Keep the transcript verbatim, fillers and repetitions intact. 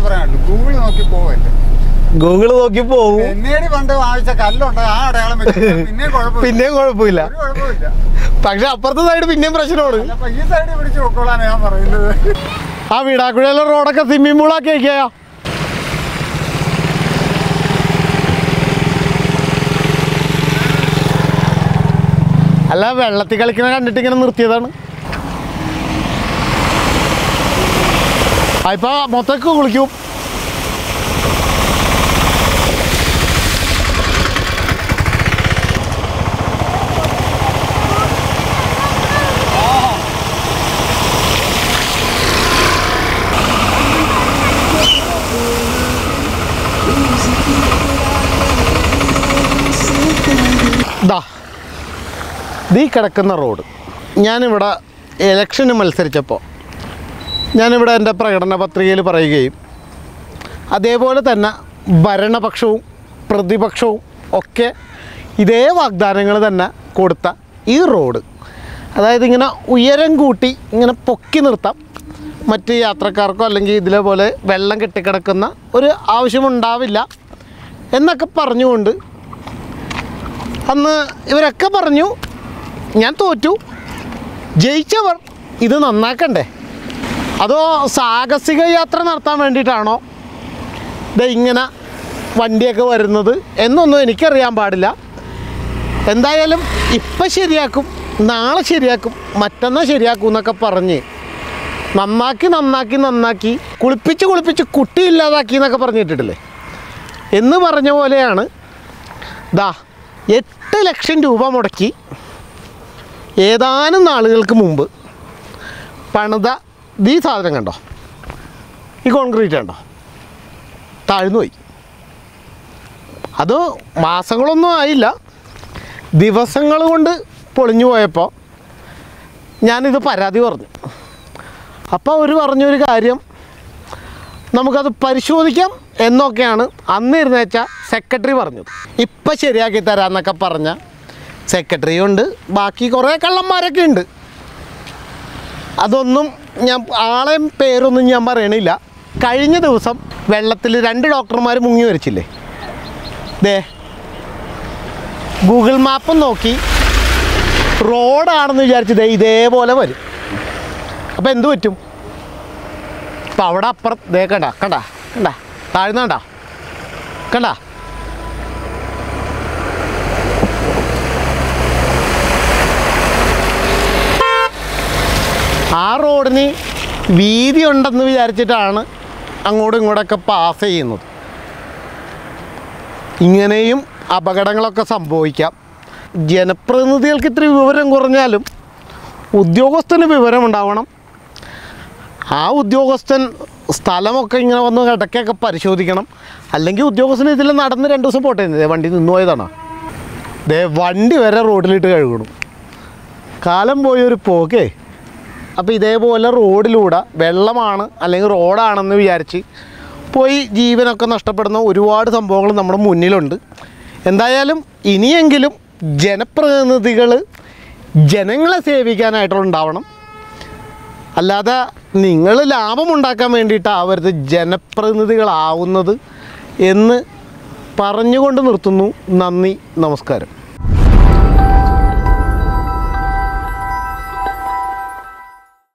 പറയാനുള്ളൂ, ഗൂഗിൾ നോക്കി പോവല്ലേ. ഗൂഗിൾ നോക്കി പോകും. എന്നേടി പണ്ട് വാങ്ങിച്ച കല്ലുണ്ട്, ആ അടയാളം പിന്നെയും കുഴപ്പമില്ല, പിന്നെയും കുഴപ്പമില്ല. കുഴപ്പമില്ല. പക്ഷെ അപ്പുറത്തെ സൈഡ് പിന്നെയും പ്രശ്നമാണ്. അപ്പൊ ഈ സൈഡ് പിടിച്ച് നോക്കോളാണ് ഞാൻ പറയുന്നത്. ആ വീടാക്കുഴയിലെ റോഡൊക്കെ സ്വിമ്മിംഗ് പൂളാക്കി വയ്ക്കുക. അല്ല, വെള്ളത്തിൽ കളിക്കുന്ന കണ്ടിട്ട് ഇങ്ങനെ നിർത്തിയതാണ്. ഇപ്പൊ മൊത്തക്ക് കുളിക്കും. ദാ ഈ കിടക്കുന്ന റോഡ്, ഞാനിവിടെ ഇലക്ഷന് മത്സരിച്ചപ്പോൾ ഞാനിവിടെ എൻ്റെ പ്രകടന പത്രികയിൽ പറയുകയും അതേപോലെ തന്നെ ഭരണപക്ഷവും പ്രതിപക്ഷവും ഒക്കെ ഇതേ വാഗ്ദാനങ്ങൾ തന്നെ കൊടുത്ത ഈ റോഡ്, അതായത് ഇങ്ങനെ ഉയരം കൂട്ടി ഇങ്ങനെ പൊക്കി നിർത്താം, മറ്റ് യാത്രക്കാർക്കോ അല്ലെങ്കിൽ ഇതിലെ പോലെ വെള്ളം കെട്ടിക്കിടക്കുന്ന ഒരു ആവശ്യമുണ്ടാവില്ല എന്നൊക്കെ പറഞ്ഞുകൊണ്ട് അന്ന് ഇവരൊക്കെ പറഞ്ഞു. ഞാൻ തോറ്റു. ജയിച്ചവർ ഇത് നന്നാക്കണ്ടേ, അതോ സാഹസിക യാത്ര നടത്താൻ വേണ്ടിയിട്ടാണോ ഇത് ഇങ്ങനെ വണ്ടിയൊക്കെ വരുന്നത് എന്നൊന്നും എനിക്കറിയാൻ പാടില്ല. എന്തായാലും ഇപ്പം ശരിയാക്കും, നാളെ ശരിയാക്കും, മറ്റന്നാൾ ശരിയാക്കും എന്നൊക്കെ പറഞ്ഞ് നന്നാക്കി നന്നാക്കി നന്നാക്കി കുളിപ്പിച്ച് കുളിപ്പിച്ച് കുട്ടിയില്ലാതാക്കി എന്നൊക്കെ പറഞ്ഞിട്ടിട്ടില്ലേ എന്ന് പറഞ്ഞ പോലെയാണ്. ദാ എട്ട് ലക്ഷം രൂപ മുടക്കി ഏതാനും നാളുകൾക്ക് മുമ്പ് പണിത ഈ സാധനം കണ്ടോ, ഈ കോൺക്രീറ്റ് കണ്ടോ, താഴ്ന്നു പോയി. അത് മാസങ്ങളൊന്നും ആയില്ല, ദിവസങ്ങൾ കൊണ്ട് പൊളിഞ്ഞു പോയപ്പോൾ ഞാനിത് പരാതി പറഞ്ഞു. അപ്പോൾ അവർ പറഞ്ഞൊരു കാര്യം, നമുക്കത് പരിശോധിക്കാം എന്നൊക്കെയാണ് അന്ന് ഇരുന്നേച്ച സെക്രട്ടറി പറഞ്ഞത്. ഇപ്പം ശരിയാക്കി തരാമെന്നൊക്കെ പറഞ്ഞ സെക്രട്ടറി ഉണ്ട്, ബാക്കി കുറേ കള്ളന്മാരൊക്കെ ഉണ്ട്. അതൊന്നും ഞാൻ ആളെയും പേരൊന്നും ഞാൻ പറയണില്ല. കഴിഞ്ഞ ദിവസം വെള്ളത്തിൽ രണ്ട് ഡോക്ടർമാർ മുങ്ങി മരിച്ചില്ലേ, ദേ ഗൂഗിൾ മാപ്പ് നോക്കി റോഡാണെന്ന് വിചാരിച്ച് ദേ ഇതേപോലെ വരും. അപ്പോൾ എന്തു പറ്റും? അപ്പോൾ അവിടെ അപ്പുറത്ത് ദേ കണ്ട കണ്ട കണ്ട താഴ്ന്ന കണ്ട കണ്ട ആ റോഡിന് വീതി ഉണ്ടെന്ന് വിചാരിച്ചിട്ടാണ് അങ്ങോട്ടും ഇങ്ങോട്ടൊക്കെ പാസ് ചെയ്യുന്നത്. ഇങ്ങനെയും അപകടങ്ങളൊക്കെ സംഭവിക്കാം. ജനപ്രതിനിധികൾക്ക് ഇത്തിരി വിവരം കുറഞ്ഞാലും ഉദ്യോഗസ്ഥന് വിവരമുണ്ടാവണം. ആ ഉദ്യോഗസ്ഥൻ സ്ഥലമൊക്കെ ഇങ്ങനെ വന്ന് ഇടയ്ക്കൊക്കെ പരിശോധിക്കണം. അല്ലെങ്കിൽ ഉദ്യോഗസ്ഥന് ഇതിൽ നടന്ന് രണ്ട് ദിവസം പോട്ടെ, വണ്ടി നിന്ന് പോയതാണോ, ദേ വണ്ടി വരെ റോഡിലിട്ട് കഴുകണം. കാലം പോയൊരു പോക്കേ. അപ്പോൾ ഇതേപോലെ റോഡിലൂടെ വെള്ളമാണ് അല്ലെങ്കിൽ റോഡാണെന്ന് വിചാരിച്ച് പോയി ജീവനൊക്കെ നഷ്ടപ്പെടുന്ന ഒരുപാട് സംഭവങ്ങൾ നമ്മുടെ മുന്നിലുണ്ട്. എന്തായാലും ഇനിയെങ്കിലും ജനപ്രതിനിധികൾ ജനങ്ങളെ സേവിക്കാനായിട്ടുണ്ടാവണം. അല്ലാതെ നിങ്ങൾ ലാഭമുണ്ടാക്കാൻ വേണ്ടിയിട്ടാവരുത് ജനപ്രതിനിധികളാവുന്നത് എന്ന് പറഞ്ഞുകൊണ്ട് നിർത്തുന്നു. നന്ദി, നമസ്കാരം.